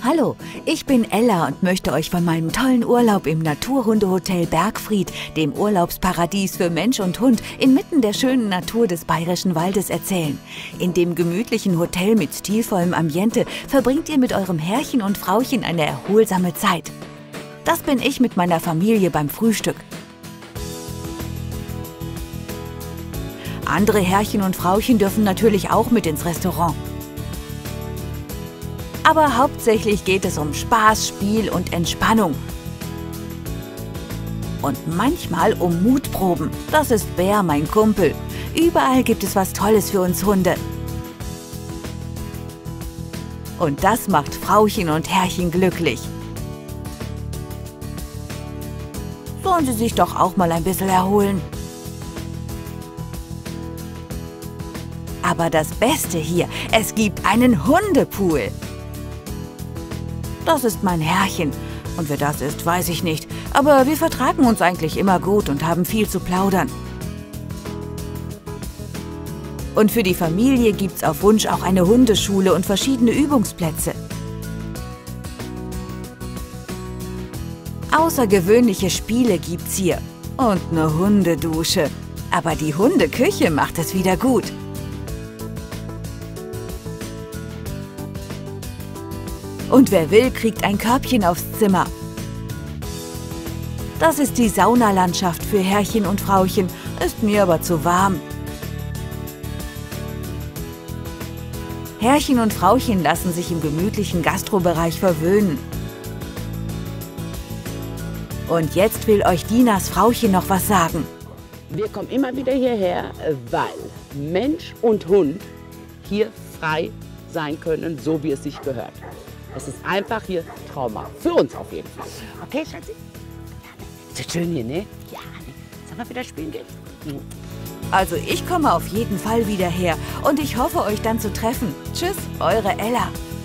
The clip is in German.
Hallo, ich bin Ella und möchte euch von meinem tollen Urlaub im Naturhundehotel Bergfried, dem Urlaubsparadies für Mensch und Hund inmitten der schönen Natur des Bayerischen Waldes erzählen. In dem gemütlichen Hotel mit stilvollem Ambiente verbringt ihr mit eurem Herrchen und Frauchen eine erholsame Zeit. Das bin ich mit meiner Familie beim Frühstück. Andere Herrchen und Frauchen dürfen natürlich auch mit ins Restaurant. Aber hauptsächlich geht es um Spaß, Spiel und Entspannung. Und manchmal um Mutproben. Das ist Bär, mein Kumpel. Überall gibt es was Tolles für uns Hunde. Und das macht Frauchen und Herrchen glücklich. Sollen sie sich doch auch mal ein bisschen erholen. Aber das Beste hier, es gibt einen Hundepool. Das ist mein Herrchen. Und wer das ist, weiß ich nicht. Aber wir vertragen uns eigentlich immer gut und haben viel zu plaudern. Und für die Familie gibt's auf Wunsch auch eine Hundeschule und verschiedene Übungsplätze. Außergewöhnliche Spiele gibt's hier. Und eine Hundedusche. Aber die Hundeküche macht es wieder gut. Und wer will, kriegt ein Körbchen aufs Zimmer. Das ist die Saunalandschaft für Herrchen und Frauchen, ist mir aber zu warm. Herrchen und Frauchen lassen sich im gemütlichen Gastrobereich verwöhnen. Und jetzt will euch Dinas Frauchen noch was sagen. Wir kommen immer wieder hierher, weil Mensch und Hund hier frei sein können, so wie es sich gehört. Es ist einfach hier Trauma. Für uns auf jeden Fall. Okay, Schatzi? Ist das schön hier, ne? Ja, ne? Sollen wir wieder spielen gehen? Also ich komme auf jeden Fall wieder her und ich hoffe, euch dann zu treffen. Tschüss, eure Ella.